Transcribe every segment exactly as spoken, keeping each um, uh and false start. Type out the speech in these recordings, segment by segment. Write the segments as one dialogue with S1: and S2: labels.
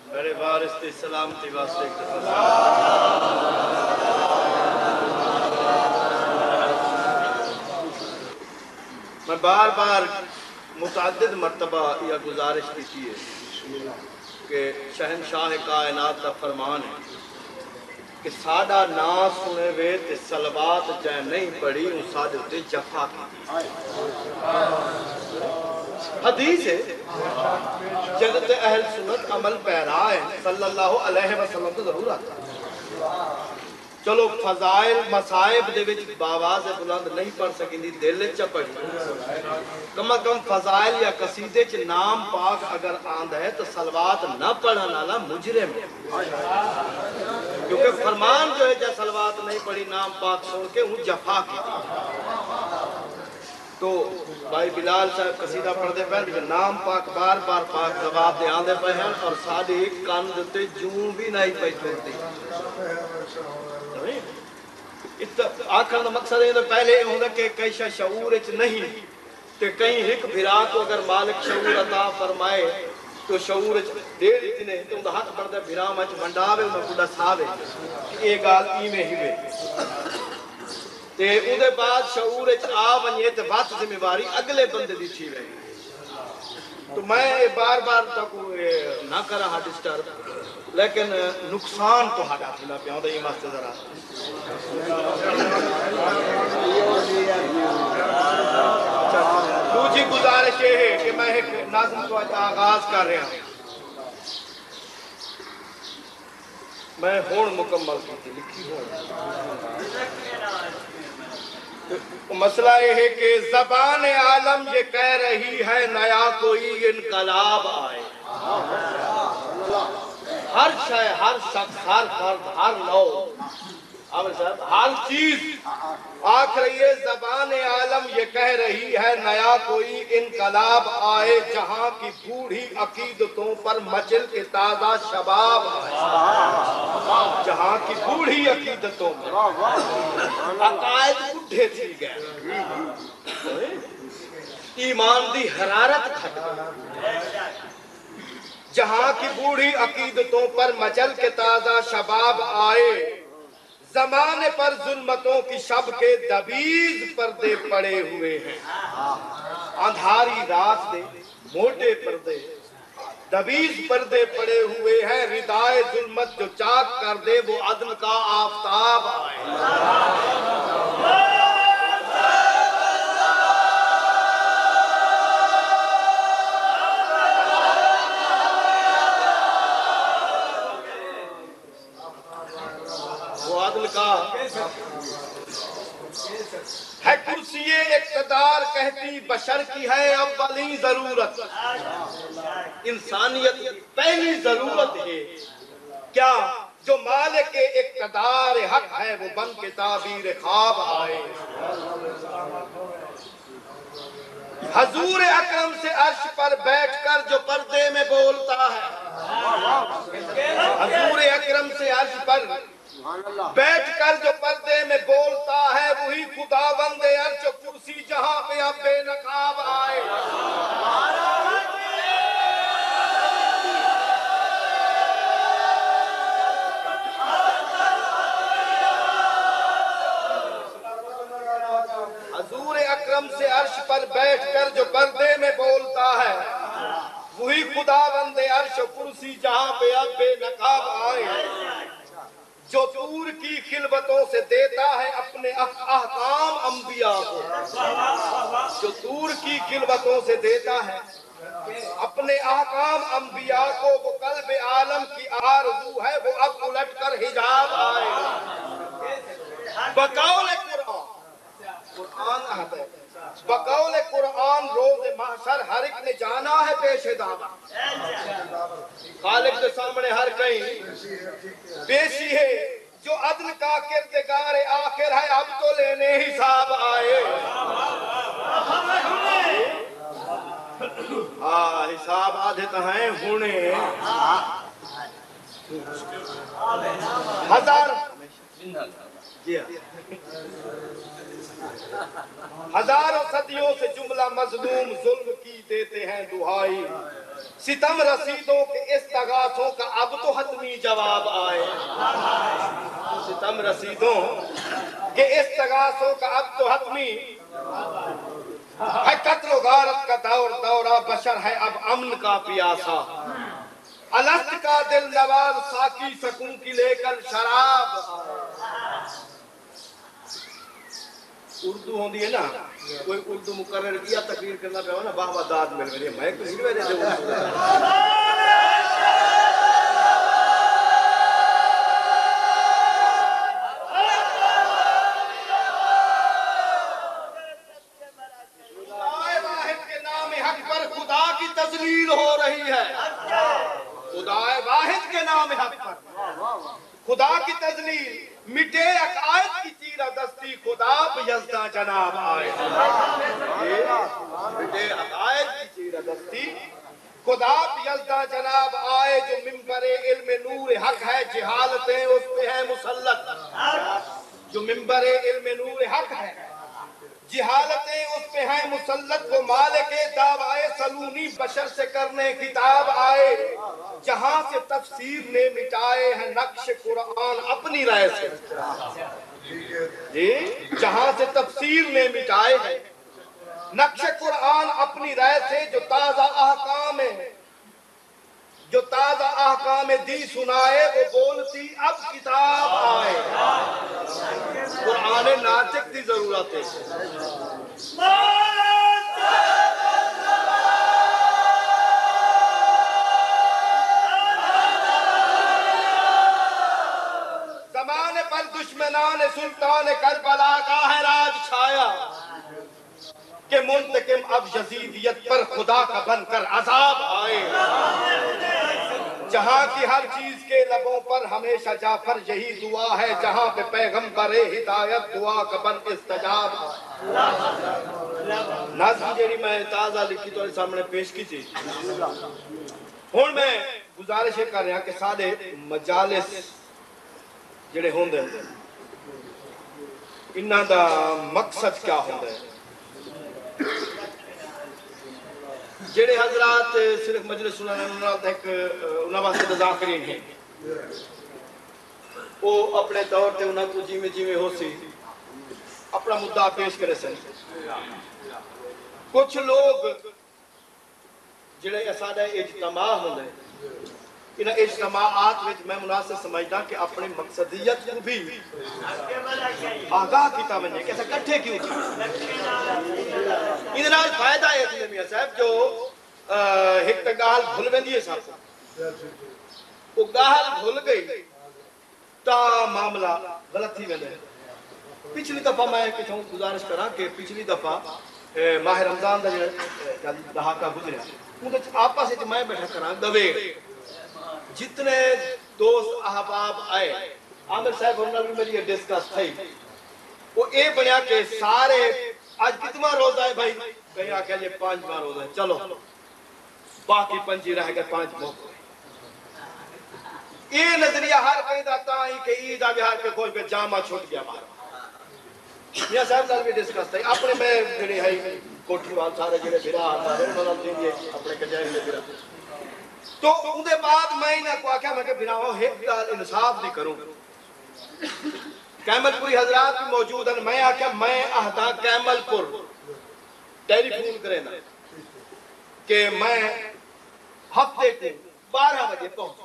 S1: میرے وارث کی سلامتی واسطے میں بار بار متعدد مرتبہ یہ گزارش کی ہے کہ شہنشاہ کائنات کا فرمان ہے کہ ساڑا نا سنے وے تے سلوات جائے نہیں پڑی ان ساڑے تے جفا کی حدیث ہے جنت اہل سنت عمل پیرا ہے صلی اللہ علیہ وسلم تو ضرور آتا چلو فضائل مسائب دے وچ باواز بلند نہیں پڑھ سکیں دی دل چا پڑھی کم از کم فضائل یا قصیدے چ نام پاک اگر آند ہے تو سلوات نہ پڑھنا والا مجرم ہے کیونکہ فرمان جو ہے جا سلوات نہیں پڑھی نام پاک سن کے وہ جفا کی تو بھائی بلال صاحب قصیدہ پڑھ دے پہن نام پاک بار بار پاک جواب دے آندے پہن اور ساڑھی کاند تے جون بھی نہیں پہ چھوڑتی آخر دا مقصد ہے پہلے یہ ہوتا کہ کئی شاہ شعور اچ نہیں کہ کہیں ایک بھرا کو اگر مالک شعور عطا فرمائے تو شعور اچ دیر اتنے تو ان دا حق بردہ بھرا مچ منڈاوے ان دا کڑا ساوے ایک گال ایمیں ہی وے تے ان دے بعد شعور اچ آ ونیے تے بات ذمہ واری اگلے بندے دی تھی رہے تو میں بار بار تک نہ کر رہا ڈسٹرب لیکن نقصان تو ہاں ڈاکھنا پہ ہوں دا یہ ماستے ذرا دوجی گزارش یہ ہے کہ میں ایک ناظم کو آغاز کر رہا ہوں میں ہون مکمل کی تھی لکھی ہوں مسئلہ یہ ہے کہ زبان عالم یہ کہہ رہی ہے نیا کوئی انقلاب آئے ہر شے ہر شخص ہر فرد ہر نو ہر چیز آکھ رہی ہے زبان عالم یہ کہہ رہی ہے نیا کوئی انقلاب آئے جہاں کی بوڑھی عقیدتوں پر مچل کے تازہ شباب آئے جہاں کی بوڑھی عقیدتوں پر عقائد بڑھے تھی گئے ایمان دی حرارت گھٹ گئی جہاں کی بوڑھی عقیدتوں پر مچل کے تازہ شباب آئے زمانے پر ظلمتوں کی شب کے دبیز پردے پڑے ہوئے ہیں اندھاری رات دے موٹے پردے دبیز پردے پڑے ہوئے ہیں ردائے ظلمت جو چاک کر دے وہ عدل کا آفتاب آئے ہے کرسی اقتدار کہتی بشر کی ہے اولی ضرورت انسانیت پہلی ضرورت ہے کیا جو مالک اقتدار حق ہے وہ بن کے تعبیر خواب آئے حضور اکرم سے عرش پر بیٹھ کر جو پردے میں بولتا ہے حضور اکرم سے عرش پر بیٹھ کر جو پردے میں بولتا ہے وہی خداوند عرش و کرسی جہاں پہ اب بے نقاب آئے حضور اکرم سے عرش پر بیٹھ کر جو پردے میں بولتا ہے وہی خداوند عرش و کرسی جہاں پہ اب بے نقاب آئے جو طور کی خلوتوں سے دیتا ہے اپنے احکام انبیاء کو جو طور کی خلوتوں سے دیتا ہے اپنے احکام انبیاء کو وہ قلب عالم کی آرزو ہے وہ اب الٹ کر حجاب آئے بقول قرآن قرآن آتا ہے بقول قرآن روز محشر ہر ایک نے جانا ہے پیش دعوت خالق کے سامنے ہر کہیں پیشی ہے جو عدل کا کردگار آخر ہے اب تو لینے حساب آئے ہاں حساب آدھے تو ہیں ہونے ہزار ہزاروں صدیوں سے جملہ مظلوم ظلم کی دیتے ہیں دہائی، ستم رسیدوں کے استغاثوں کا اب تو حتمی جواب آئے، ستم رسیدوں کے استغاثوں کا اب تو حتمی ہے، قتل و غارت کا دور دورہ بشر ہے اب امن کا پیاسا، الست کا دل نواز ساقی سکون کی لے کر شراب۔ اردو ہوندی ہے نا، کوئی اردو مقرر کیا تقریر کرنا پہ ہو نا، باہ باہ داد مل گئی، میں کسی وجہ سے اردو خدائے واحد کے نام حق پر خدا کی تذلیل ہو رہی ہے، خدائے واحد کے نام حق پر خدا کی تذلیل، مٹے عقائد کی چیرہ دستی، خدا پہ یزداں جناب آئے، مٹے عقائد کی چیرہ دستی، خدا پہ یزداں جناب آئے، جو منبر علم نور حق ہے جہالتیں اس پہ ہیں مسلط، جو منبر علم نور حق ہے جہالتیں اس پہ ہیں مسلط، وہ مالک دعوائے سلونی بشر سے کرنے کتاب آئے، جہاں سے تفسیر نے مٹائے ہیں نقش قرآن اپنی رائے سے، جی جہاں سے تفسیر نے مٹائے ہیں نقش قرآن اپنی رائے سے، جو تازہ احکام ہے جو تازہ احکام دی سنائے، وہ بولتی اب کتاب آئے، قرآن ناطق دی ضرورت ہے۔ زمانے پر دشمنان سلطان کربلا کا ہے راج چھایا، کہ منتقم اب یزیدیت پر خدا کا بن کر عذاب آئے، جہاں کی ہر چیز کے لبوں پر ہمیشہ جعفر یہی دعا ہے، جہاں پہ پیغمبر ہدایت دعا کا بن استجاب۔ ناظرین جیڑی میں تازہ لکھی تو سامنے پیش کی تھی، ہون میں گزارش کر رہا کہ سارے مجالس جڑے ہوندے انہاں دا مقصد کیا ہوندے، جڑے حضرات صرف مجلس سنانے انہاں واسطے ذاکرین ہیں، وہ اپنے طور تے انہاں کو جی میں جی میں ہو سی اپنا مدعا پیش کرے سن۔ کچھ لوگ جڑے ساڈا اجتماع ہوندے، انہاں اجتماعات وچ میں مناسب سمجھدا کہ اپنی مقصدیت کو بھی آگاہ کیتا ونجے کہ ایسا کٹھے کیوں تھی، ادھے نال فائدہ ہے تھی میاں صاحب جو ایک گال بھول ویندی ہے صاحب، وہ گال بھول گئی تا معاملہ غلط تھی ویندے۔ پچھلی دفعہ میں کچھ گزارش کراں کہ پچھلی دفعہ ماہ رمضان دا دہاقہ گزریا، اندر آپس وچ میں بیٹھا کراں دوے جتنے دوست احباب آئے، عامر صاحب انہوں نے میری ڈسکس تھی، وہ اے بنیا کہ سارے آج کتنا روزہ ہے بھائی، کہیں آکھا یہ پانچ بار روزہ ہے، چلو باقی پنجی رہ گئے پانچ موقع۔ یہ نظریہ ہر کہیں داتا ہی کہ عید آگے ہر کے کوئی پہ جامع چھوٹ گیا مارا۔ میاں صاحب صاحب بھی ڈسکس تھی، اپنے میں جڑے ہے کوٹھی وال سارے جڑے بھرا آتا ہے انہوں نے دیں اپنے کجائیں دے بھرا، تو ان دے بعد میں انہاں کو آکھا میں کہ بناؤ ایک گال انصاف دی کروں، کیمل پوری حضرات بھی موجود ہیں، میں آکھا میں اہدا کیمل پور ٹیلی فون کرے نا کہ میں ہفتے کو بارہ بجے پہنچ،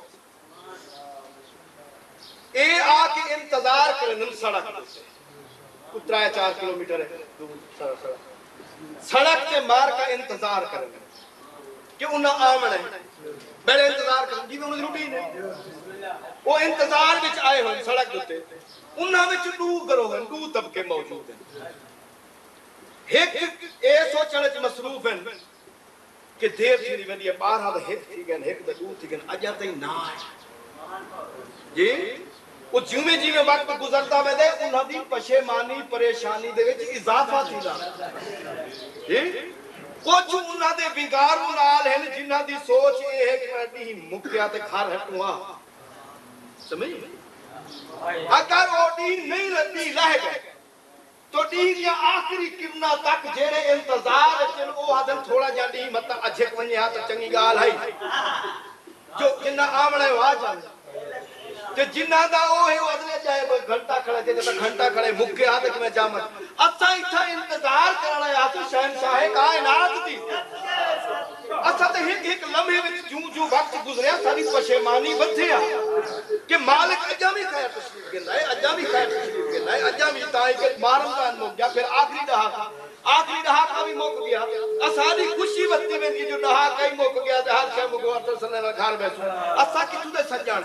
S1: اے آکے انتظار کرنے سڑک اترایا چار کلومیٹر ہے سڑک کے مار کا انتظار کرنے کہ انہاں آمن ہے، میرے انتظار کرنے جی میں انہوں نے روٹین ہے، وہ انتظار بچ آئے ہوئے سڑک دوتے، انہاں بچ دو گروہ ہیں، دو طبقے موجود ہیں، ایک اے سوچنے چ مصروف ہیں کہ دیر تھی نہیں بندی ہے، بارہ دا ایک تھی گئن ایک دا دو تھی گئن اجا تھی نا ہے جی، وہ جیویں جیویں وقت گزرتا میں دے انہاں دی پشیمانی پریشانی دے وچ اضافہ تھی نا جی، کچھ انہاں دے بگاروں نال ہیں جنہاں دی سوچ یہ ہے کہ میں دی مکیا تے گھر ہٹوا سمجھ اگر وہ ڈی نہیں رہتی رہ گئے تو ڈی دیا آخری کرنا تک جیڑے انتظار چن او حدن تھوڑا جا ڈی مطلب اچھے کنجے ہاں تو چنگی گال ہے جو جنہ آمڑے ہوا جانے کہ جنہ دا او ہے وہ ادلے جائے وہ گھنٹہ کھڑے تھے جب گھنٹہ کھڑے مکے آتے کہ میں جامت اچھا اتھا انتظار کرنا ہے آتے شہنشاہ کائنات دی اچھا تو ایک ایک لمحے وچ جوں جوں وقت گزریا ساری پشیمانی بدھیا کہ مالک اجامی خیر تشریف کرنا ہے اجامی خیر تشریف کرنا ہے اجامی تائیں کہ مارم کان موک گیا پھر آخری دہا آخری دہا کا بھی موک گیا اسانی خوشی بتی میں دی جو دہا کا ہی موک گیا دہا شاہ موک ورطر صلی اللہ گھار بیسو اسا کی تو دے سجان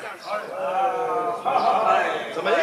S1: سمجھے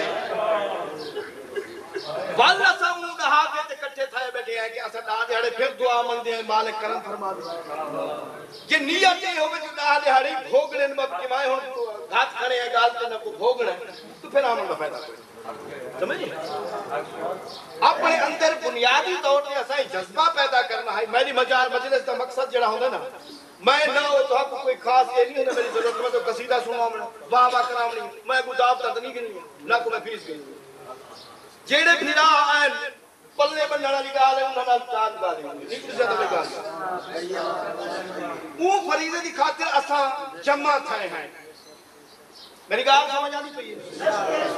S1: والا سا ہوں دہا کے تے کٹھے تھائے بیٹھے ہیں کہ اسا دہا دیہڑے پھر دعا مند دیں مالک کرم فرما دیں یہ نیت یہ ہوگا جو دہا دیہڑی بھوگنے نمک کی مائے ہوں گھات کھڑے ہیں گال کے نہ کو بھوگنے تو پھر آمن کا فائدہ کوئی سمجھے اپنے اندر بنیادی طور پر ایسا ہی جذبہ پیدا کرنا ہے میری مجال مجلس کا مقصد جڑا ہونا نا میں نہ ہو تو آپ کو کوئی خاص یہ نہیں ہے میری ضرورت میں تو قصیدہ سنوا منا واہ واہ کرام نہیں میں گداب تک نہیں گنی نہ کو میں فیس گئی جیڑے پھرا آئین پلنے بننا والی گال ہے انہوں نے چاند گالے ہوں گے نہیں کچھ زیادہ میں گال وہ فریضے دی خاطر اساں جمع تھائے ہیں میری گال سمجھ آنی پہیے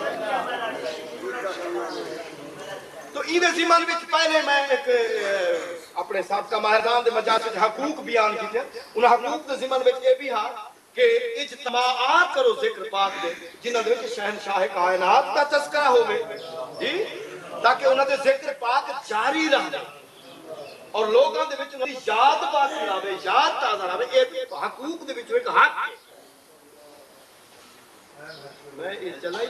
S1: تو این زمان وچ پہلے میں ایک اپنے سابقہ ماہران دے مجاز وچ حقوق بیان کی تھے ان حقوق دے زمان وچ یہ بھی ہاں کہ اجتماعات کرو ذکر پاک دے جنہاں دے وچ شہنشاہ کائنات کا تذکرہ ہوئے جی تاکہ انہاں دے ذکر پاک جاری رہے اور لوگاں دے وچ انہاں دی یاد باقی رہے یاد تازہ رہے یہ حقوق دے وچ ایک حق ہے میں اس چلائی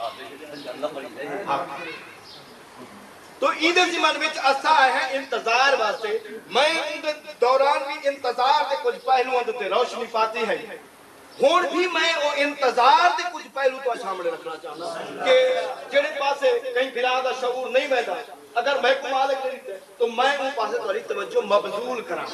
S1: تو عید زمان وچ اسا ہے انتظار واسطے میں ان دوران بھی انتظار دے کچھ پہلوؤں تے روشنی پاتی ہے ہون بھی میں وہ انتظار دے کچھ پہلو تو سامنے رکھنا چاہنا کہ جڑے پاسے کہیں بلا دا شعور نہیں بیٹھا اگر میں کو مالک نہیں تے تو میں ان پاسے تمہاری توجہ مبذول کراں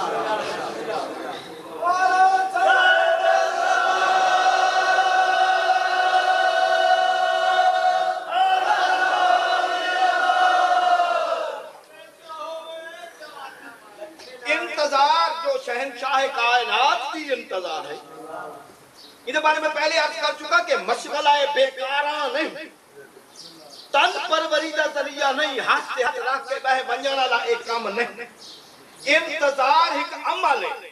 S1: انتظار جو شہنشاہ کائنات کی انتظار ہے اس بارے میں پہلے عرض کر چکا کہ مشغلہ بیکاراں نہیں تن پروریدہ ذریعہ نہیں ہاتھ سے ہاتھ رکھ کے بہ بنجانا لا ایک کام نہیں انتظار ایک عمل ہے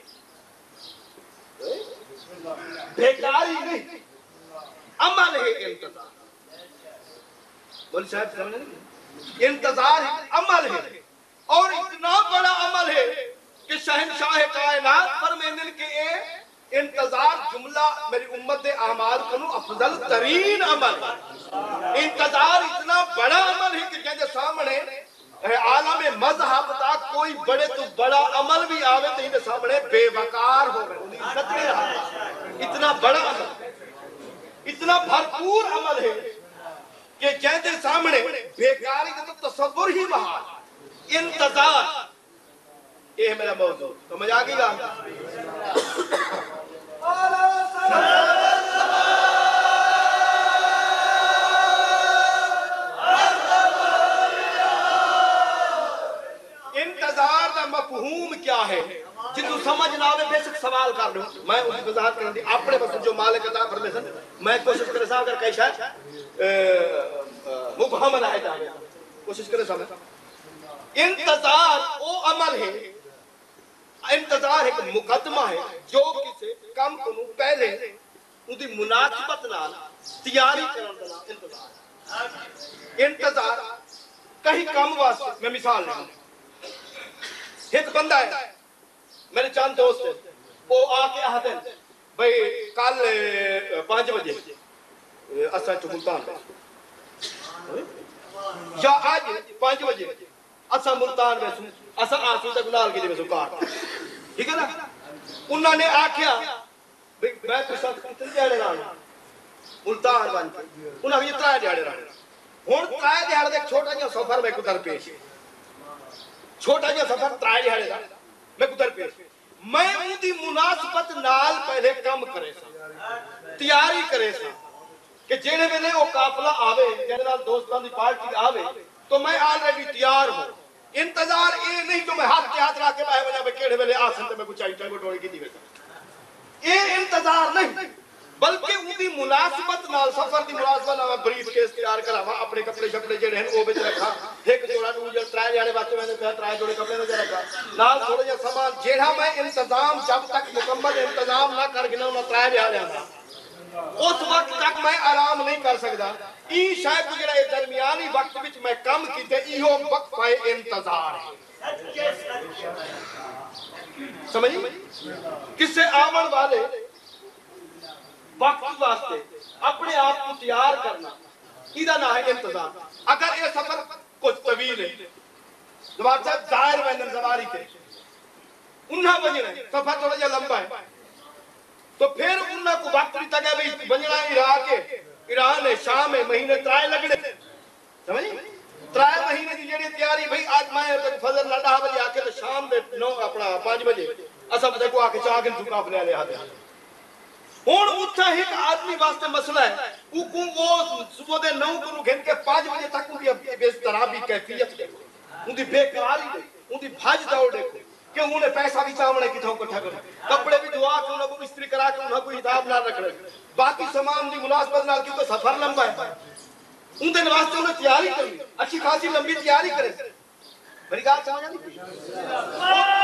S1: بیکاری نہیں عمل ہے انتظار بول صاحب سمجھے نہیں انتظار ایک عمل ہے اور اتنا بڑا عمل ہے کہ شہنشاہ کائنات فرمائیں کہ اے انتظار جملہ میری امت اعمال کنو افضل ترین عمل انتظار اتنا بڑا عمل ہے کہ جیسے سامنے عالم مذہب تا کوئی بڑے تو بڑا عمل بھی آوے تو ہی سامنے بے وقار ہو رہے اتنا بڑا عمل اتنا بھرپور عمل ہے کہ جیسے سامنے بیکاری کا تو تصور ہی محال انتظار یہ ہے میرا موضوع سمجھ آگئی گا انتظار دا مفہوم کیا ہے جتو سمجھ نہ آوے بے شک سوال کر لوں میں اس کی وضاحت کرنے دی اپنے بس جو مالک عطا فرمیشن میں کوشش کرے سا اگر کئی شاید مبہم لائے جائے کوشش کرے سا انتظار او عمل ہے انتظار ایک مقدمہ ہے جو کسے کم کنو پہلے ان دی مناسبت نال تیاری کرن دنا انتظار انتظار کہیں کم واسطے میں مثال لوں ایک بندہ ہے میرے چاند دوست ہے وہ آکے آتے ہیں بھئی کل پانچ بجے اسا چو ملتان یا آج پانچ بجے اسا ملتان میں سن اسا آسو تک نال کے لیے سکار ٹھیک ہے نا انہوں نے آکھیا میں تو ساتھ کتنے دیاڑے رانا ملتان بان کے انہوں نے یہ ترائے دیاڑے رانا ہون ترائے دیاڑے دیکھ چھوٹا جا سفر میں کدھر پیش چھوٹا جا سفر ترائے دیاڑے رانا میں کدھر پیش میں ان دی مناسبت نال پہلے کم کرے سا تیاری کرے سا کہ جیڑے ویلے وہ قافلہ آوے جنرل دوستان دی پارٹی آوے تو میں آلریڈی تیار ہوں. انتظار اے نہیں تو میں ہاتھ کے ہاتھ راکے باہے وجہ پہ کیڑے ویلے آسن تے میں کچھ آئی چنگو ٹوڑی کی دی ویسا اے انتظار نہیں بلکہ ان دی مناسبت نال سفر دی مناسبت نال بریف کیس تیار کرا اپنے کپڑے شپڑے جڑے ہیں وہ بچ رکھا ایک جوڑا دو جڑ ترائے جانے واسطے میں نے کہا ترائے جوڑے کپڑے نہ رکھا نال تھوڑا جا سامان جیڑا میں انتظام جب تک مکمل انتظام نہ کر گنا انہاں ترائے جا رہا اس وقت تک میں آرام نہیں کر سکتا. این شاید جڑا اے درمیانی وقت وچ میں کم کیتے ایہو وقفہ انتظار ہے. سمجھی کسے آمن والے وقت واسطے اپنے آپ کو تیار کرنا ایدہ نہ ہے انتظار. اگر یہ سفر کچھ طویل ہے زبار صاحب ظاہر ویندن زباری تھے انہاں بجنے سفر تھوڑا جا لمبا ہے تو پھر انہاں کو وقت بھی تک ہے بھئی بجنا عراق ہے ایران ہے شام ہے مہینے ترائے لگنے سمجھی ترائے مہینے دی جڑی تیاری بھئی آج میں فضل نہ ڈھا بجے آکے تو شام دے نو اپنا پانچ بجے اصاب دیکھو آکے چاگن تو کافلے آلے آدھے ہون اتھا ایک آدمی واسطے مسئلہ ہے اوکوں وہ صبح دے نو کنو گھن کے پانچ بجے تک ان کی بے طرابی کیفیت دیکھو ان کی بے قراری دیکھو ان کی بھاج دوڑ دیکھو کہ انہیں پیسہ بھی چاہونے کی تھاوں کٹھا کرو کپڑے بھی دعا کہ انہوں کو استری کرا کہ انہوں کو حساب نہ رکھ رہے باقی سامان دی مناسبت نال کی تو سفر لمبا ہے ان دن واسطے انہیں تیاری کرنی اچھی خاصی لمبی تیاری کرے بری گال سمجھا نہیں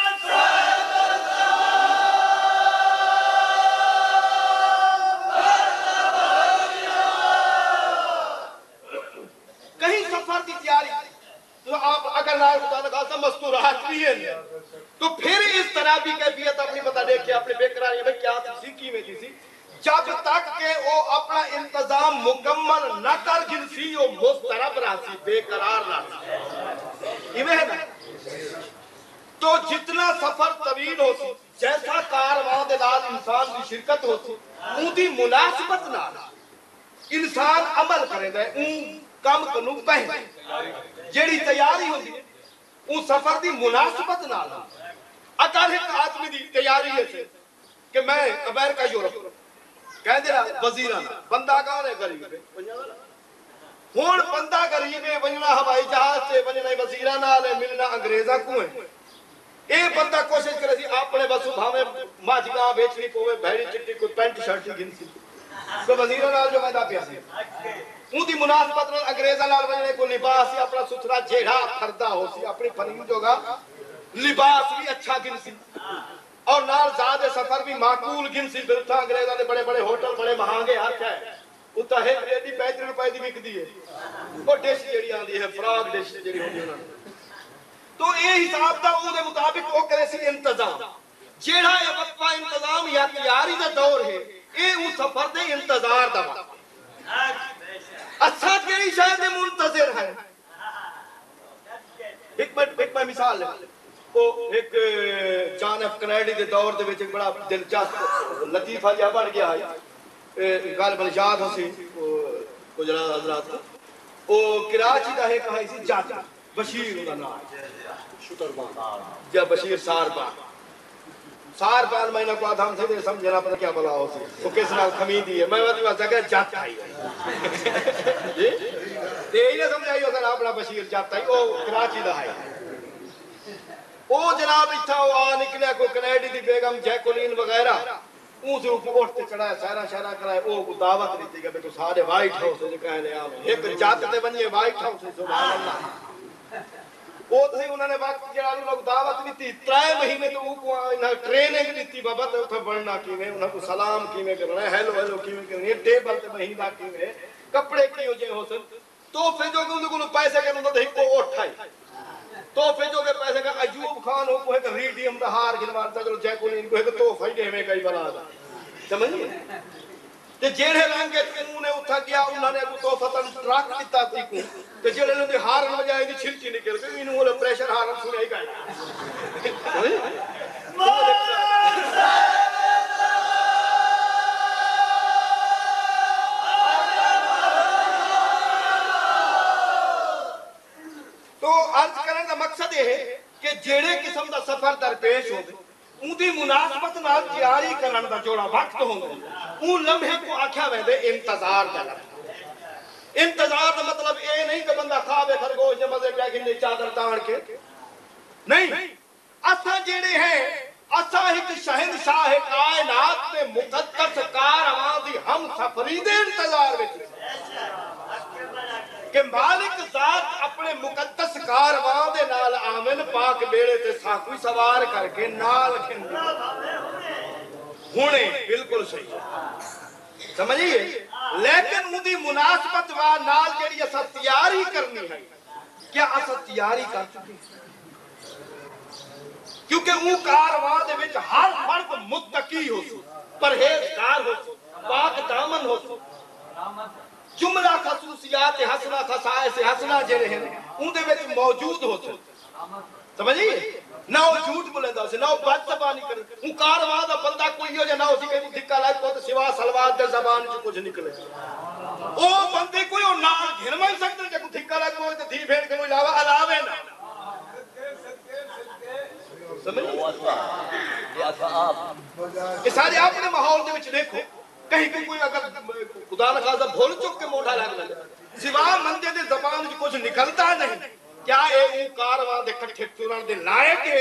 S1: کہیں سفر کی تیاری تو آپ اگر رائے خدا نے کہا مستورات بھی ہیں تو پھر اس طرح بھی کیفیت اپنی بتا دیکھیں اپنے بے قراری میں کیا تھی کی میں تھی جب تک کہ وہ اپنا انتظام مکمل نہ کر جنسی وہ مسترب رہا بے قرار رہا یہ ہے نا. تو جتنا سفر طویل ہو سی جیسا کارواں دے نال انسان کی شرکت ہو سی ان دی مناسبت نال انسان عمل کرے دے ان کام کنو پہنے جیڑی تیاری ہوتی ہے ان سفر دی مناسبت نال اگر ایک آدمی دی تیاری ہے سے کہ میں امریکہ یورپ کہہ دے رہا وزیرانا بندہ کون ہے غریب ہے ہون بندہ غریب ہے ونجنا ہوائی جہاز سے ونجنا وزیرانا لے ملنا انگریزہ کو ہے اے بندہ کوشش کرے سی اپنے بسو بھاوے ماجگاں بیچنی کوئے بھیڑی چٹی کوئی پینٹ شرٹی گن سی کوئی وزیرانا جو میں دا پیاسی ان دی مناسبت نال انگریزہ نال وجنے کو لباس ہی اپنا ستھرا جیڑا پھردہ ہو سی اپنی پھریم جو گا لباس بھی اچھا گن سی اور نال زیادہ سفر بھی معقول گن سی بلتا انگریزہ نے بڑے بڑے ہوٹل بڑے مہانگے ہاتھ ہے اتھا ہے ریڈی پینتر روپے دی بک دی ہے وہ ڈش جیڑی آندی ہے فراغ ڈش جیڑی ہوندی ہے تو اے حساب دا وہ دے مطابق وہ کرے سی انتظام جیڑا یہ وقفہ انتظام یا تیاری دا دور ہے اے وہ سفر دے انتظار دا اچھا کیڑی شاید منتظر ہے. ایک منٹ ایک میں مثال لے وہ ایک جان ایف کینیڈی دے دور دے وچ ایک بڑا دلچسپ لطیفہ جہا بن گیا ہے غالباً یاد ہو سی وہ جناب حضرات وہ کراچی دا ہے کہا سی جاتا بشیر دا نام شکر بان یا بشیر سار بان سار بان میں نے کو آدھام سے دے سمجھنا پتہ کیا بلا ہو سی وہ کس نال خمیدی ہے میں وقت وقت جگہ جاتا ہی ہے دے ہی نے سمجھائی ہو سر اپنا بشیر جاتا ہی وہ کراچی دا ہے وہ جناب اتھا وہ آ نکلیا کو کینیڈی دی بیگم جیکولین وغیرہ اون سے اوپر اٹھتے چڑھایا سہرا شہرا کرائے وہ دعوت دیتی کہ تو سارے وائٹ ہاؤس سے کہنے آپ ایک جاتے بنیے وائٹ ہاؤس سے سبحان اللہ وہ تھی انہوں نے وقت جڑا لوگ دعوت دیتی ترائے مہینے تو انہوں ٹریننگ دیتی بابا تو اتھا بڑھنا کیویں انہوں کو سلام کیویں کرنا ہے ہیلو ہیلو کیویں کرنا ہے ٹیبل تے مہینہ کیویں کپڑے کیوں جے ہو سن تو پھر جو کہ انہوں پیسے کے انہوں نے کو اٹھائی تو پھر جو کہ پیسے کا ایوب خان ہو کو ہے کہ ریڈیم دا ہار گنوارتا چلو جیکولین کو ہے کہ تو فائدے میں کئی بلا دا سمجھئے کہ جیڑے رنگے انہوں نے اتھا کیا انہوں نے تو فتن ٹراک دیتا تھی کو کہ جیڑے انہوں نے ہارن بجائے دی چھلچی نکل گئی انہوں نے پریشر ہارن سنے ہی گئے تو عرض کرنے کا مقصد یہ ہے کہ جیڑے قسم دا سفر درپیش ہو اندی مناسبت نال تیاری کرن دا جوڑا وقت ہوندا اون لمحے کو آکھیا ویندے انتظار دا لمحہ۔ انتظار دا مطلب اے نہیں کہ بندہ خواب خرگوش دے مزے پیا گھنے چادر تاڑ کے نہیں، اساں جڑے ہیں اساں ایک شہنشاہ کائنات میں مقدس کارواں دی ہم سفری دے انتظار وچ کہ مالک ذات اپنے مقدس کارواں دے نال آمن پاک بیڑے تے ساکوی سوار کر کے نال کھندی ہونے بالکل صحیح سمجھئے، لیکن ان دی مناسبت و نال جڑی اسا تیاری کرنی ہے، کیا اسا تیاری کر چکے؟ کیونکہ وہ کارواں دے وچ ہر فرد متقی ہو سو، پرہیزگار ہو سو، پاک دامن ہو سو، جملہ خصوصیات حسنہ خصائص حسنہ جڑے ہیں ان دے وچ موجود ہو سو، سمجھئے؟ نہ وہ جھوٹ بولندا ہو سی، نہ وہ بد زبانی کرے، وہ کارواں دا بندہ کوئی ہو جائے نہ ہو سی کہ دھکا لائے کو سوا سلوات دے زبان جو کچھ نکلے او بندے کوئی اور نال گھر میں سکتے جب دھکا لائے کوئی تے دھی بھیڑ کے کوئی علاوہ علاوے نہ یہ سارے اپنے ماحول دے وچ دیکھو کہیں کہ کوئی اگر خدا نہ خاصا بھول چک کے موٹا لگ لگے سوا مندے دے زبان جو کچھ نکلتا نہیں، کیا اے اون کارواں دے کٹھے ٹرن دے لائق ہے؟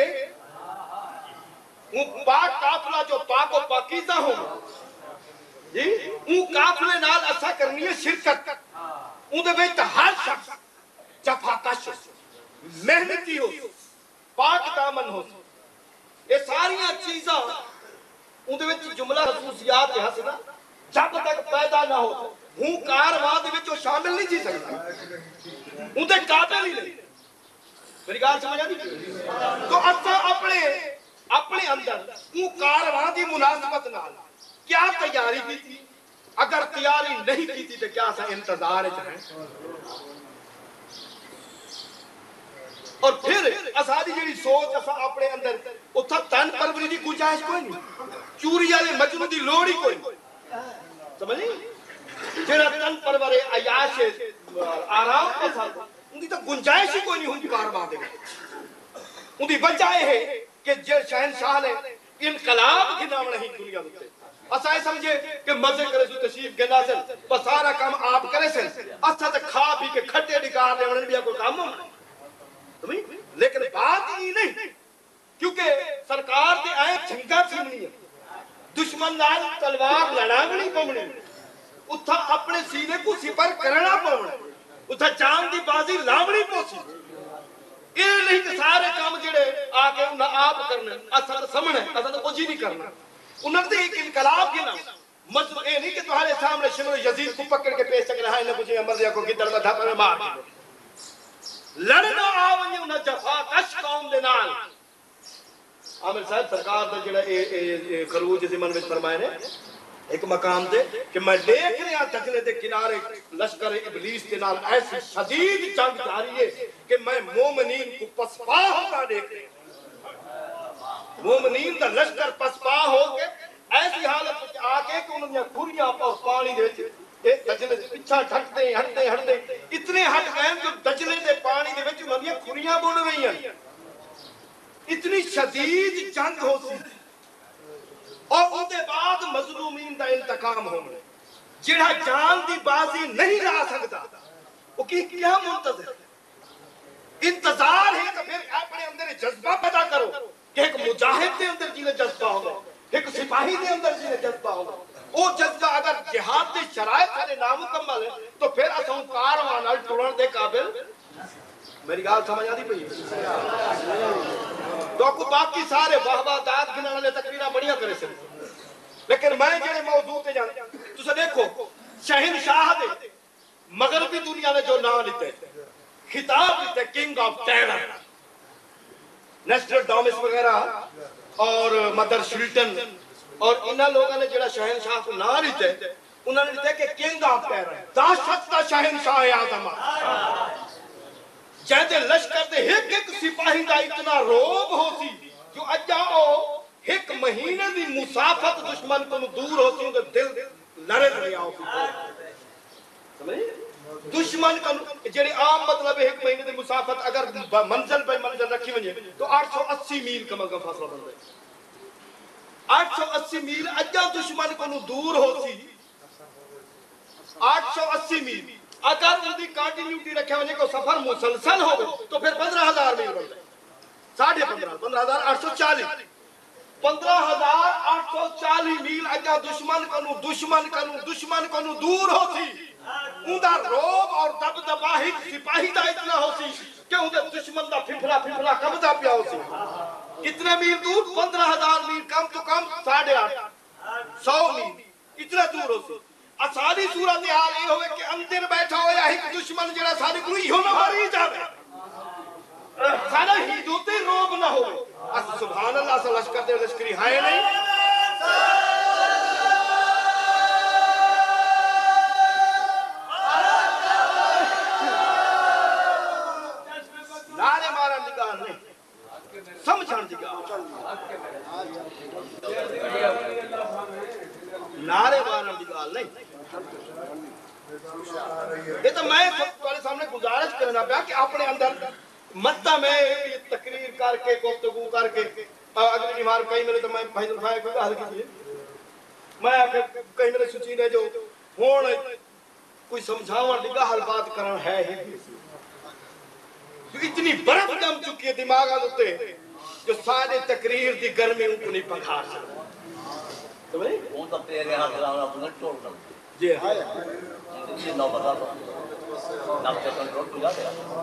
S1: اون پاک قافلہ جو پاک و پاکیزہ ہو جی اون قافلے نال اسا کرنی ہے شرکت، اون دے وچ ہر شخص جفاکش محنتی ہو پاک دامن ہو، یہ ساریاں چیزاں ان دے وچ جملہ خصوصیات حسنہ جب تک پیدا نہ ہو ہوں کارواں دے وچ شامل نہیں جی سکتا، ان دے قابل ہی نہیں۔ میری گال سمجھ آتی؟ تو اساں اپنے اپنے اندر ان کارواں دی مناسبت نال کیا تیاری کی تھی؟ اگر تیاری نہیں کی تھی تو کیا اساں انتظار وچ ہیں؟ اور پھر اساری جڑی سوچ اسا اپنے اندر اتھا تن پروری دی گنجائش کوئی نہیں، چوری والے مجنوں دی لوڑ ہی کوئی نہیں، سمجھیں؟ جڑا تن پرورے عیاش آرام پسند ان دی تو گنجائش ہی کوئی نہیں ہوندی کارواں دے ان دی وجہ ہے کہ جو شہنشاہ نے انقلاب گھناونا نہیں دنیا دے اسا یہ سمجھے کہ مزے کرے سو تشریف گنا سن بس سارا کام آپ کرے سن اسا تے کھا پی کے کھٹے ڈکار دے انہاں بھی کوئی کام ہونا لیکن بات ہی نہیں، کیونکہ سرکار دے آئے جھنگا چھمنی ہے، دشمن نال تلوار لڑاونی پونی، اتھا اپنے سینے کو سپر کرنا پونا، اتھا جان دی بازی لاونی پوسی، یہ نہیں کہ سارے کام جڑے آکے انہاں آپ کرنے اسا تو سمجھنے اسا تو کچھ ہی نہیں کرنا، انہاں نے ایک انقلاب کی نام مطلب یہ نہیں کہ تمہارے سامنے شمر یزید کو پکڑ کے پیش کر رہا ہے انہیں مجھے مرضیہ کو گدڑ میں دھاپا میں مار دے لڑنا آونی انہاں جفا کش قوم دے نال۔ عامر صاحب سرکار دا جڑا خروج زمن وچ فرمائے نے ایک مقام دے کہ میں دیکھ رہا دجلے دے کنارے لشکر ابلیس کے نال ایسی شدید جنگ جاری ہے کہ میں مومنین کو پسپا ہوتا دیکھ رہا، مومنین دا لشکر پسپا ہو کے ایسی حالت وچ آ کے کہ انہاں دی کھریاں پانی دے وچ دجلے دے پیچھے ہٹتے ہٹتے ہٹتے اتنے ہٹ گئے جو دجلے دے پانی دے وچ انہاں دی کھریاں بن رہی ہیں، اتنی شدید جنگ ہو سی اور ان دے بعد مظلومین دا انتقام ہونے جڑا جان دی بازی نہیں لا سکتا وہ کی کیا منتظر انتظار ہے کہ پھر اپنے اندر جذبہ پیدا کرو کہ ایک مجاہد دے اندر جنہیں جذبہ ہوگا، ایک سپاہی دے اندر جنہیں جذبہ ہوگا، وہ جذبہ اگر جہاد دے شرائط سے نامکمل ہے تو پھر اساں کارواں نال ٹرن دے قابل میری گال سمجھ آتی پئی تو کو باقی سارے واہ واہ داد گنن والے تقریراں بڑیاں کرے سن، لیکن میں جڑے موضوع تے جان تساں دیکھو شہنشاہ دے مغربی دنیا نے جو نام لیتے خطاب لیتے کنگ آف ٹیرر نیسٹرڈامس وغیرہ اور مدر شلٹن اور انہاں لوگوں نے جڑا شہنشاہ کو نام لیتے انہوں نے لیتے کہ کنگ آف ٹیرر دہشت کا شہنشاہ اعظم جہدے لشکر دے ایک ایک سپاہی دا اتنا روب ہو سی جو اجا او ایک مہینے دی مسافت دشمن کو دور ہو سی دل لڑے لیا ہو سی دشمن کا جڑے عام مطلب ایک مہینے دی مسافت اگر منزل پہ منزل رکھی ونجے تو آٹھ سو اسی میل کم از کم فاصلہ بن رہے آٹھ سو اسی میل اجا دشمن کو نو دور ہو سی آٹھ سو اسی میل اگر ان کی کانٹینیوٹی رکھے وجہ کو سفر مسلسل ہو تو پھر پندرہ ہزار میل بن جائے ساڑھے پندرہ پندرہ ہزار آٹھ سو چالیس پندرہ ہزار آٹھ سو چالیس میل اجا دشمن کو نو دشمن کو نو دشمن کو نو دور ہو سی ان دا روب اور دب دباہی سپاہی دا اتنا ہو سی کہ ان دا دشمن دا پھپڑا پھپڑا قبضہ پیا ہو سی کتنے میل دور پندرہ ہزار میل کم تو کم ساڑھے آٹھ سو میل اتنا دور ہو سی اسالی صورت حال یہ ہوئے کہ اندر بیٹھا ہویا ایک دشمن جڑا ساری کو ہی ہونا ماری جاوے سارا ہی دوتے روب نہ ہوئے سبحان اللہ سے لشکر دے لشکری ہائے نہیں نعرے مارا نگاہ نہیں سمجھان نگاہ نعرے مارا نگاہ نہیں یہ تو میں تمہارے سامنے گزارش کرنا پیا کہ اپنے اندر مدہ میں تقریر کر کے گفتگو کر کے اگلی بیمار کہیں میرے تو میں بھائی دلفائے کوئی حل کی میں کہیں میرے سچین ہے جو ہون کوئی سمجھاوان نگاہ حل بات کرن ہے ہی جو اتنی برف جم چکی ہے دماغ آتے جو سارے تقریر دی گرمی ان کو نہیں پکھار سکتا سمجھے؟ وہ تو پیرے ہاں دلانا اپنے ٹوڑ کر جی ہاں یہ نو بتا تو نام سے کنٹرول کیا گیا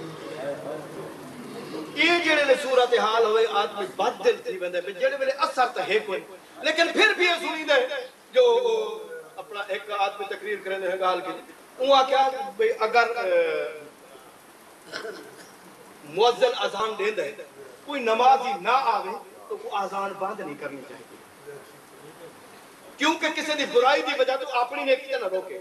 S1: یہ جڑے لے صورت حال ہوئے آدمی بد دل تھی بندے میں جڑے میرے اثر تو ہے کوئی لیکن پھر بھی یہ سنی دے جو اپنا ایک آدمی تقریر کرنے ہیں گال کی وہاں کیا اگر مؤذن اذان دے دے کوئی نمازی نہ آوے تو وہ اذان بند نہیں کرنی چاہیے کیونکہ کسی دی برائی دی وجہ تو اپنی نیکی نہ روکے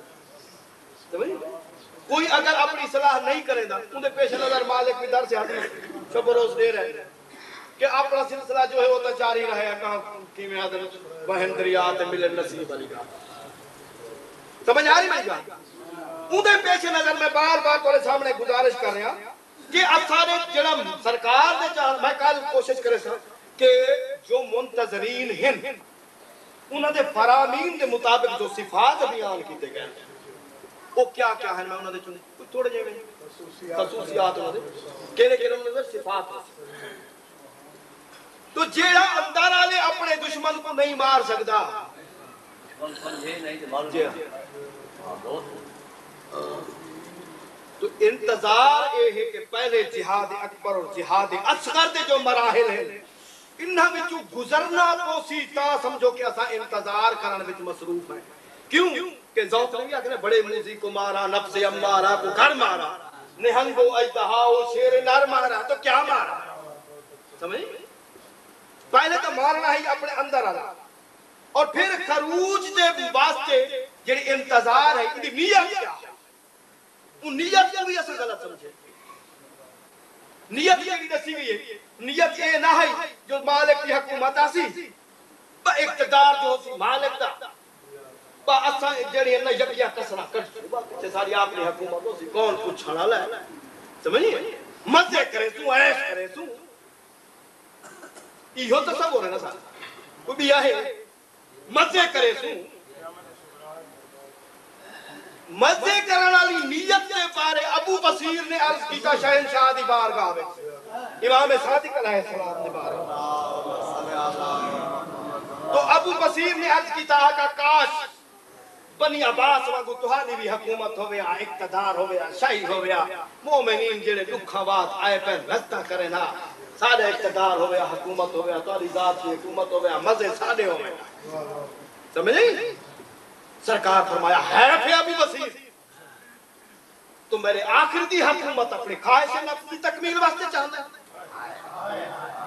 S1: کوئی اگر اپنی صلاح نہیں کرے گا انہیں پیش نظر مالک بھی در سے آدمی شب و روز دے رہے کہ اپنا سلسلہ جو ہے وہ تو جاری رہے کہاں کی میں آدھر بہن دریات ملن نصیب علی گا سمجھ آ رہی میں جا انہیں پیش نظر میں بار بار تولے سامنے گزارش کر رہا کہ افسارے جڑم سرکار نے چاہ میں کل کوشش کرے سا کہ جو منتظرین ہیں انہوں نے فرامین کے مطابق جو صفات بیان کیتے گئے وہ کیا کیا ہے میں انہوں نے چنے تھوڑے جائے گئے خصوصیات انہوں نے کہنے کے انہوں نے صفات تو جیڑا اندر آلے اپنے دشمن کو نہیں مار سکتا تو انتظار اے ہے کہ پہلے جہاد اکبر اور جہاد اصغر دے جو مراحل ہیں انہاں میں جو گزرنا کو سیتا سمجھو کہ اسا انتظار کرنے میں مصروف ہے کیوں کہ ذوق نہیں آتے بڑے موزی کو مارا نفس امارا کو گھر مارا نہنگو اجدہاو شیر نر مارا تو کیا مارا سمجھیں پہلے تو مارنا ہی اپنے اندر آنا اور پھر خروج دے واسطے جڑی انتظار ہے اندی نیت کیا ہے ان نیت کو بھی ایسا غلط سمجھے نیت یہ بھی دسی گئی ہے نیت یہ نہ ہے جو مالک کی حکومت آسی با اقتدار جو سی مالک دا با اساں جڑی ہے نا یکیا کسنا کٹ چھے ساری آپ نے حکومت ہو سی کون کچھ چھڑا لے سمجھیں مزے کرے سوں عیش کرے سوں یہ تو سب ہو رہے نا ساتھ وہ بھی آئے مزے کرے سوں مزے کرنا لی نیت کے بارے ابو بصیر نے عرض کی کا شہنشاہ دی بارگاہ میں امام صادق علیہ السلام نے بارگاہ تو ابو بصیر نے عرض کی تاہا کا کاش بنی عباس وانگو تہانی بھی حکومت ہو گیا اقتدار ہو گیا شاہی ہو گیا مومنین جڑے دکھا بات آئے پہ رستہ کرے نا سارے اقتدار ہو گیا حکومت ہو گیا تاری ذات کی حکومت ہو گیا مزے سارے ہو گیا سمجھیں سرکار فرمایا ہے پہ ابو بصیر تو میرے آخر دی حکومت اپنے خواہش نفس کی تکمیل واسطے چاہتا ہے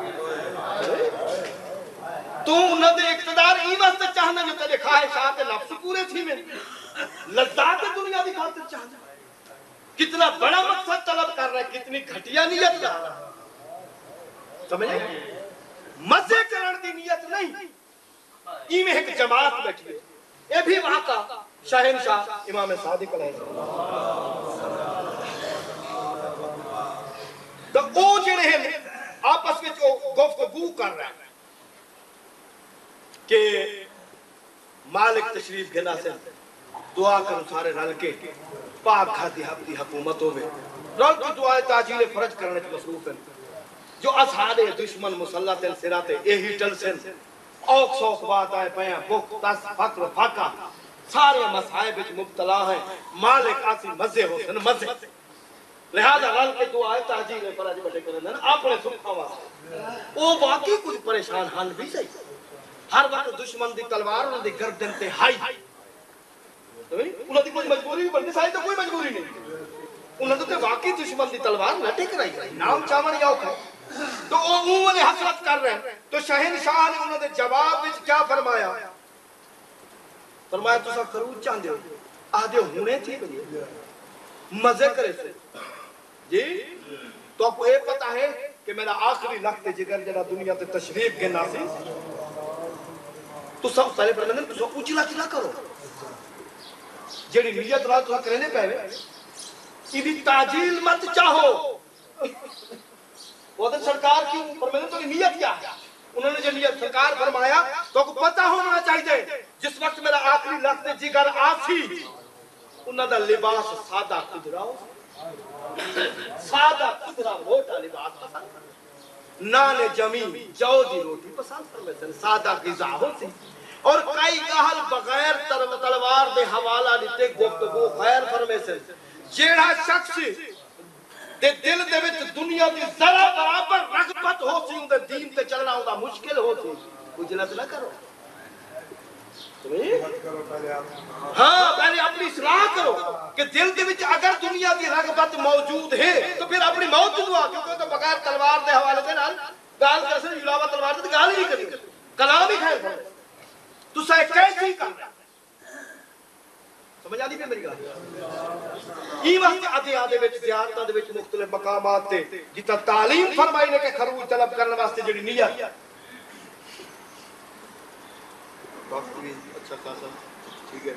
S1: تو انہوں نے اقتدار ای واسطے چاہنا جو تیرے خواہشات نفس پورے تھی میں لذات دنیا دی خاطر چاہنا کتنا بڑا مقصد طلب کر رہا ہے کتنی گھٹیا نیت کر رہا ہے سمجھیں مزے کرن دی نیت نہیں ای میں ایک جماعت بیٹھی ہے یہ بھی وہاں کا شہنشاہ امام صادق علیہ السلام تو وہ جڑے ہیں آپس میں جو گفتگو کر رہے ہیں کہ مالک تشریف گھنا سے دعا کرو سارے رل کے پاک کھاتی حق دی حکومت ہوئے رل کی دعائے تاجیل فرج کرنے کے مصروف ہیں جو اصحاب دشمن مسلط ہیں سراتے ایہی ٹل سن اوک سوک بات آئے پیاں بک تس فقر فاقہ سارے مسائب وچ مبتلا ہیں مالک آسی مزے ہو سن مزے لہذا رل کے دعائے تاجیل فرج بٹے کرنے اپنے سکھا واسطے وہ واقعی کچھ پریشان ہن بھی صحیح ہر وقت دشمن دی تلوار انہوں دی گردن تے ہائی انہوں دی کوئی مجبوری بھی بڑھتی ساری تو کوئی مجبوری نہیں انہوں نے واقعی دشمن دی تلوار لٹے کرائی گئی نام چاون یا اوکھا تو وہ اون والے حسرت کر رہے ہیں تو شہنشاہ نے انہوں نے جواب وچ کیا فرمایا فرمایا تو سب خروج چاندے ہو آدھے ہونے تھی مزے کرے سے جی تو آپ کو یہ پتا ہے کہ میرا آخری لخت جگر جنا دنیا تے تشریف کے ناسی تو سب پہلے پر تو سب اچلا چلا کرو جیڑی نیت رہا تو کرنے پہلے ایدی تاجیل مت چاہو وہ تو سرکار کی فرمانے تو نیت کیا ہے انہوں نے جو نیت سرکار فرمایا تو کو پتا ہونا چاہیے جس وقت میرا آخری لخت جگر آسی انہوں دا لباس سادہ قدرہ ہو سادہ قدرہ موٹا لباس پسند نان جمی جو دی روٹی پسند فرمائے سادہ غذا ہو سی اور کئی گاہل بغیر تلوار دے حوالہ دیتے گفتگو خیر فرمائے سے جیڑا شخص دے دل دے وچ دنیا دی ذرا برابر رغبت ہو سی ان دے دین تے چلنا ہوں دا مشکل ہو سی اجلت نہ کرو ہاں پہلے اپنی اصلاح کرو کہ دل دے وچ اگر دنیا دی رغبت موجود ہے تو پھر اپنی موت دعا کیونکہ تو بغیر تلوار دے حوالے دے نال گال کر سے علاوہ تلوار دے گال ہی نہیں کرنی کلام ہی خیر کرو تو سہ کیسی کرنا سمجھ آدھی پہ میری گال ای وقت آدھے آدھے وچ زیارتہ دے وچ مختلف مقامات تے جتا تعلیم فرمائی نے کہ خروج طلب کرنے واسطے جڑی نیت وقت بھی اچھا خاصا ٹھیک ہے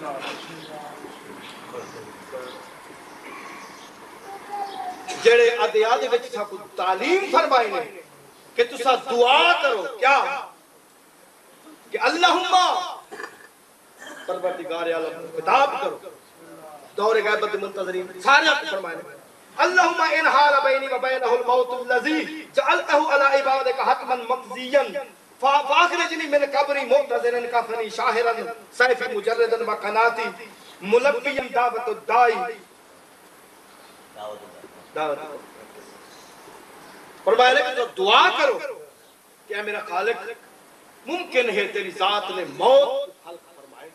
S1: جڑے آدھے آدھے وچ سب تعلیم فرمائی نے کہ تسا دعا کرو کیا کہ اللہم پروردگار عالم خطاب کرو دور غیبت منتظرین سارے آپ فرمائے اللہم انحال بینی و بینہ الموت اللذی جعلتہ علی عبادک حتما مقضیا فاخرجنی من قبری معتذرا کفنی شاہرا سیف مجردا و قناتی ملبیا دعوت الدائی دعوت فرمائے کہ جو دعا کرو کہ اے میرا خالق ممکن ہے تیری ذات نے موت حلق فرمائے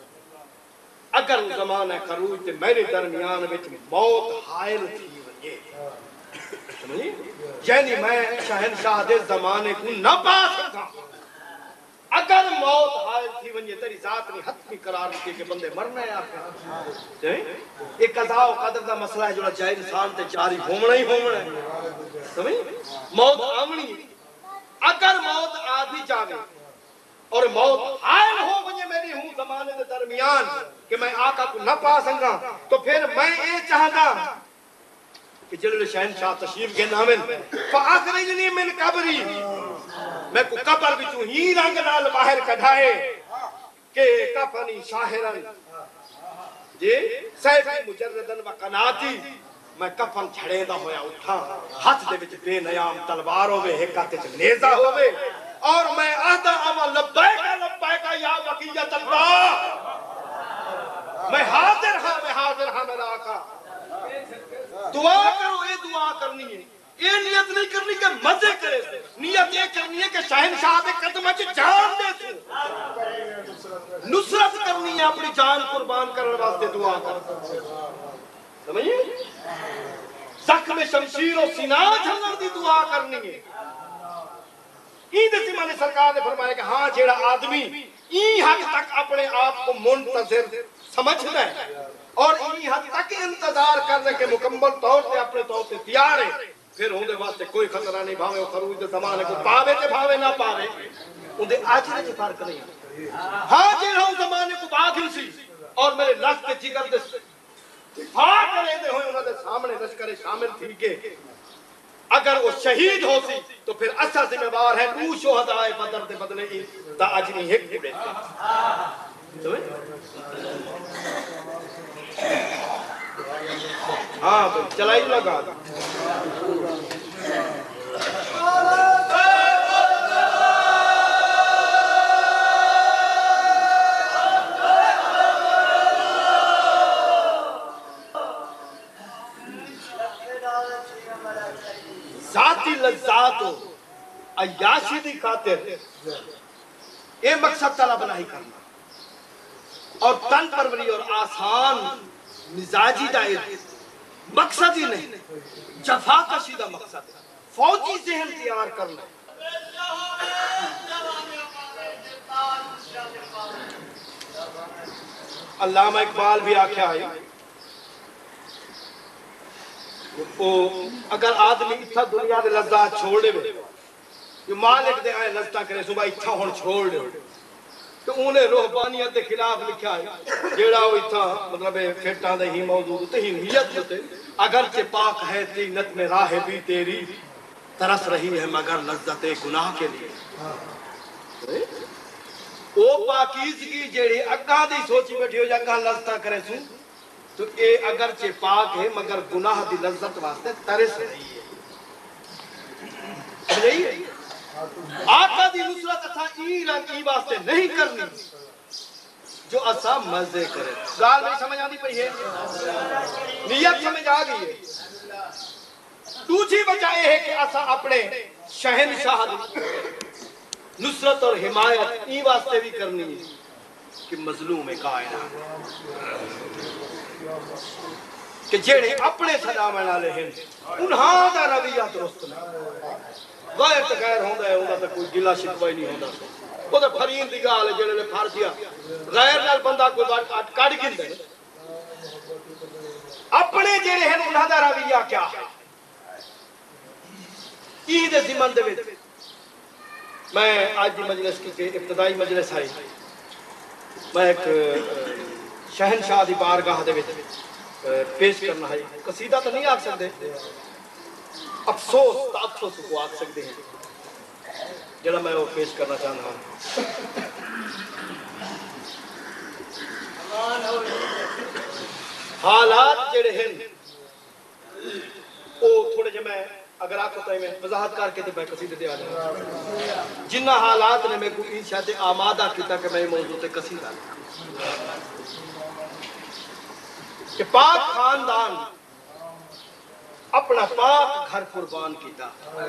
S1: اگر وہ زمانہ خروج تے میرے درمیان وچ موت حائل تھی ونجے یعنی میں شہنشاہ دے زمانے کو نہ پا سکتا اگر موت حائل تھی ونجے تیری ذات نے حتمی قرار دی کہ بندے مرنا ہے آپ ایک قضاء و قدر دا مسئلہ ہے جو جائے انسان تے جاری ہومنا ہی ہومنا ہے سمجھ موت آمنی اگر موت آ بھی جاوے اور موت حائل ہو ونجے میری ہوں زمانے دے درمیان کہ میں آقا کو نہ پا سکا تو پھر میں یہ چاہتا کہ جلال شہنشاہ تشریف کے نامن فَأَخْرِجْنِي مِنْ قَبْرِي میں کو قبر بھی تو ہی رنگ نال باہر کڑھائے کہ کفنی شاہرن جی سیف مجردن و قناتی میں کفن چھڑے دا ہویا اٹھا ہاتھ دے وچ بے نیام تلوار ہوئے حکات چ نیزہ ہوئے اور میں آدھا اما لبائکہ لبائکہ یا وقیت اللہ میں حاضر ہاں میں حاضر ہاں میرا آقا دعا کرو یہ دعا کرنی ہے یہ نیت نہیں کرنی کہ مزے کرے نیت یہ کرنی ہے کہ شہنشاہ دے قدمہ چ جان دے سو نصرت کرنی ہے اپنی جان قربان کرنے واسطے دعا کر سمجھے زخم شمشیر و سینہ جھلن دی دعا کرنی ہے این سیما نے سرکار نے فرمایا کہ ہاں جیڑا آدمی این حد تک اپنے آپ کو منتظر سمجھنا ہے اور این حد تک انتظار کرنے کے مکمل طور سے اپنے طور سے تیار ہے پھر ہوں دے واسطے کوئی خطرہ نہیں بھاوے خروج دے زمانے کو پاوے تے بھاوے نہ پاوے ان دے آجرے جی فرق نہیں ہاں جیڑا ہوں زمانے کو باغل سی اور میرے لفظ کے جگر دے دفاع کرے دے ہوئے انہوں دے سامنے لشکر شامل تھی کہ اگر وہ شہید ہو سی تو پھر اصل ذمہ دار ہے دو شہدائے بدر دے بدلے ہی تا اجنی ایک بڑے ہاں چلائی لگا ذاتی لذات و عیاشی دی خاطر اے مقصد طلب نہیں کرنا اور تن پروری اور آسان مزاجی دا مقصد ہی نہیں جفا کشی دا مقصد ہے فوجی ذہن تیار کرنا علامہ اقبال بھی آکھیا ہے اگر آدمی اتھا دنیا دے لذات چھوڑے میں یہ مالک دے آئے لذتاں کرے صبح اتھا ہون چھوڑ دے تو انہیں روحبانیت دے خلاف لکھا ہے جیڑا وہ اتھا مطلب پھیٹاں دے ہی موجود تے ہی نیت ہوتے اگرچہ پاک ہے تینت میں راہ بھی تیری ترس رہی ہے مگر لذت گناہ کے لیے او پاکیزگی جیڑی اگاں دی سوچی بیٹھی ہو جاگاں لذتاں کرے سوں تو اے اگرچہ پاک ہے مگر گناہ دی لذت واسطے ترس رہی ہے صحیح ہے آقا دی نصرت اتھا ای رنگ ای واسطے نہیں کرنی جو اسا مزے کرے گال نہیں سمجھ آنی پئی ہے نیت سمجھ آ گئی ہے دوسری وجہ یہ ہے کہ اسا اپنے شہنشاہ نصرت اور حمایت ای واسطے بھی کرنی ہے کہ مظلوم کائنات کہ جیڑے اپنے سلامن والے ہیں انہاں دا رویہ درست نہیں غیر تو غیر ہوندہ ہے ہوندہ تو کوئی گلہ شکوہ ہی نہیں ہوندہ وہ تو پھرین دی گال ہے جنہوں نے پھار دیا غیر نال بندہ کوئی بات کاڑ گن دے اپنے جیڑے ہیں انہاں دا رویہ کیا ہے عید زمن دے وچ میں آج دی مجلس کی ابتدائی مجلس آئی میں ایک شہنشاہ دی بارگاہ دے وچ پیش کرنا ہے قصیدہ تو نہیں آکھ سکتے افسوس تا افسوس کو آکھ سکتے ہیں جڑا میں وہ پیش کرنا چاہنا ہوں حالات جڑے ہیں وہ تھوڑے جو میں اگر آپ کو تائی میں وضاحت کر کے تو میں قصیدے دے آ جائیں جنہ حالات نے میں کو انشاء تے آمادہ کیتا کہ میں موضوع تے قصیدہ کہ پاک خاندان اپنا پاک گھر قربان کیتا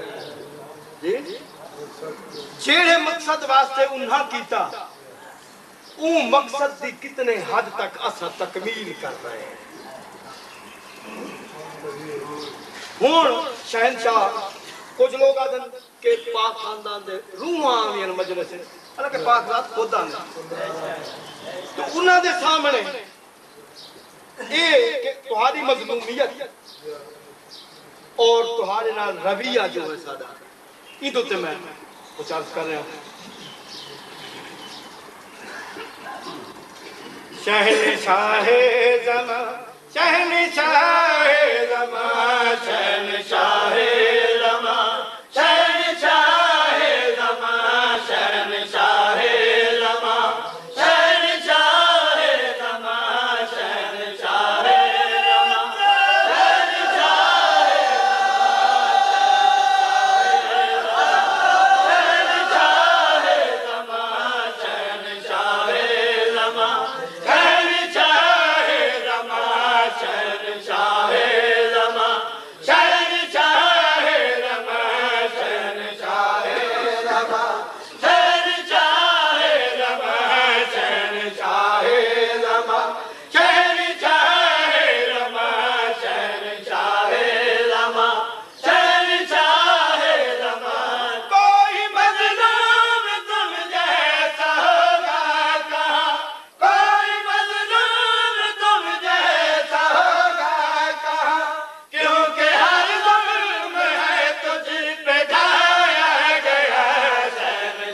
S1: جیڑے مقصد واسطے انہاں کیتا اون مقصد دی کتنے حد تک اسا تکمیل کر رہے ہیں ہون شہنشاہ کچھ لوگ آدھن کہ پاک خاندان دے روح آمین مجلس ہے حالانکہ پاک ذات خود آنے تو انہاں دے سامنے اے کہ تہاری مظلومیت اور تہارے نال رویہ جو ہے سادہ ایدو تے میں کچھ عرض کر رہے ہوں شہنشاہ زمان شہنشاہ زمان شہنشاہ زمان شہنشاہ زمان شہنشاہ زمان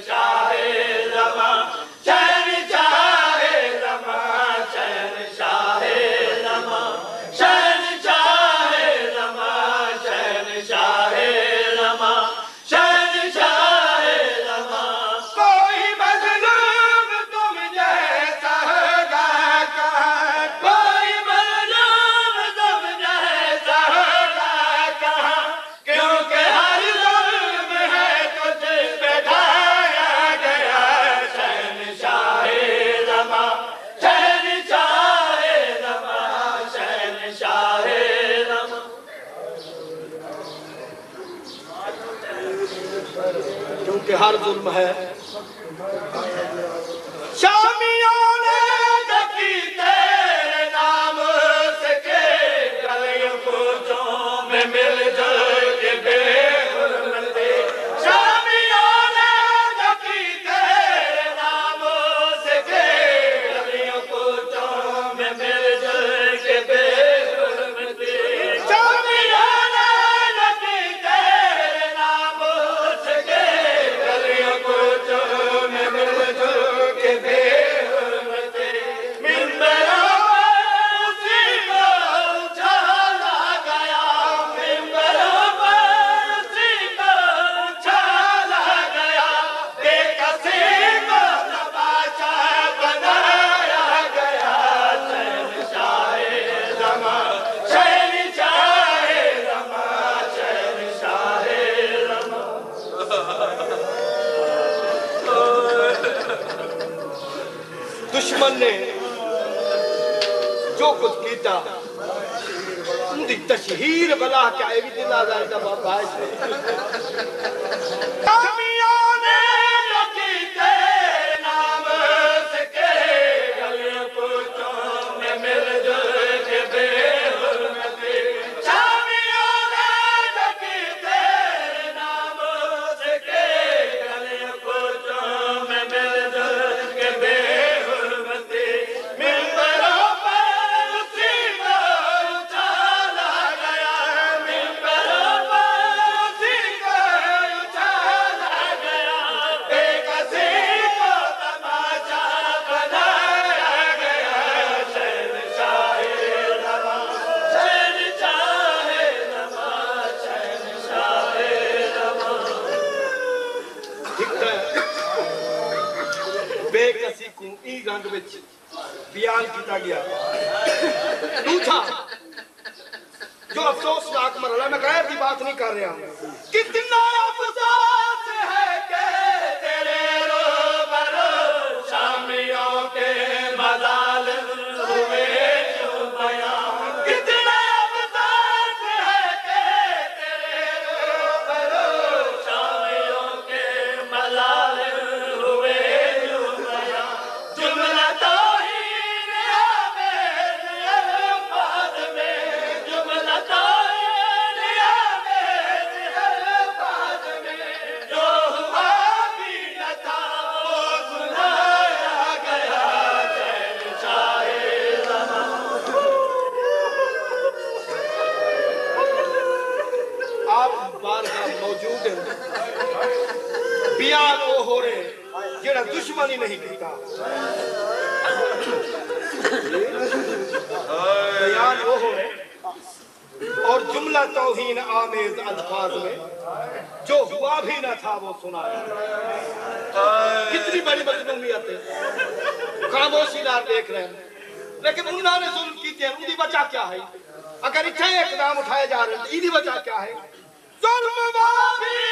S1: شاہ ہر ظلم ہے شامیوں نے جکی تیرے نام سے کے گلیوں کوچوں میں مل جل کے بے حرمتے شامیوں نے جکی تیرے نام سے کے گلیوں کوچوں میں مل جل کے بے حرمتے شامیوں نے جکی تیرے نام سے کے گلیوں کوچوں میں مل جل کے بے حرمتے ممبروں پر اسی کو اچھالا گیا ممبروں پر اسی کو اچھالا گیا بے کسی کو تماشا بنایا گیا شہنشاہ زمان شہنشاہ زمان شہنشاہ زمان دشمن نے جو کچھ کیتا ان دی تشہیر بلا کیا ہے بھی دل آزار دا باعث ہے شامیوں نے جکی تیرے نام سے کے گلیوں کوچوں میں مل جل کے بے حرمتے شامیوں نے جکی تیرے نام سے کے گلیوں کوچوں میں مل جل کے بے حرمتے ممبروں پر اسی کو اچھالا گیا ممبروں پر اسی کو اچھالا گیا بے کسی کو تماشا بنایا گیا شہنشاہ زمان شہنشاہ زمان شہنشاہ زمان ٹھیک ہے بے کسی کو ای رنگ وچ بیان کیتا گیا دوسرا جو افسوسناک مرحلہ میں غیر کی بات نہیں کر رہا ہوں کتنا افسوس ہے کہ تیرے روبرو شامیوں کے مظالم ہوئے جو بیان کتنا افسوس ہے کہ تیرے روبرو شامیوں کے مظالم ہوئے جو بیان جملہ توہین آمیز الفاظ میں جملہ توہین آمیز الفاظ میں جو ہوا بھی نہ تھا وہ سنایا گیا شہنشاہ زمان آپ بارگاہ موجود ہیں بیان وہ ہو رہے جڑا دشمنی نہیں کیتا بیان وہ ہو رہے اور جملہ توہین آمیز الفاظ میں جو ہوا بھی نہ تھا وہ سنایا کتنی بڑی مظلومیت ہے خاموشی نال دیکھ رہے ہیں لیکن انہوں نے ظلم کیتے ہیں ان کی وجہ کیا ہے اگر اتنے اقدام اٹھائے جا رہے ہیں ان کی وجہ کیا ہے ظلم وہ بھی